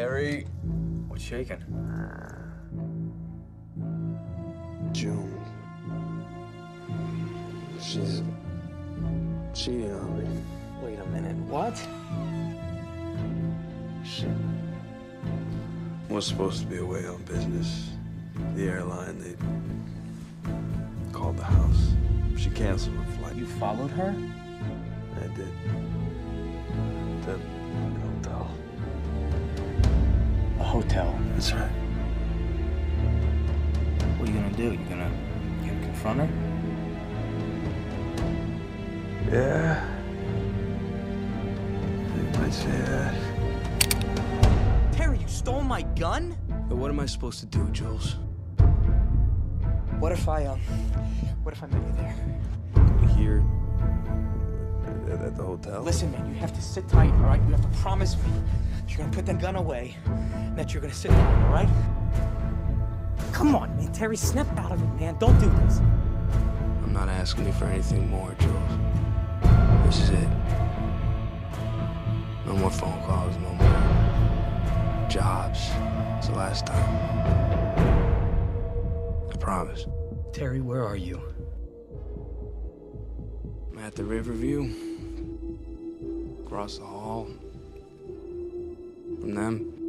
Terry, what's shaking? June. She's cheating on me. Wait a minute, what? She was supposed to be away on business. The airline, they called the house. She canceled her flight. You followed her? I did. The hotel. A hotel? That's right. What are you gonna do? You gonna confront her? Yeah. You might say that. Terry, you stole my gun? But what am I supposed to do, Jules? What if I met you there? Here? At the hotel? Listen, man, you have to sit tight, all right? You have to promise me that you're gonna put that gun away and that you're gonna sit tight, all right? Come on, man, Terry, snap out of it, man. Don't do this. I'm not asking you for anything more, Jules. This is it. No more phone calls, no more jobs. It's the last time. I promise. Terry, where are you? I'm at the Riverview. Across the hall. From them.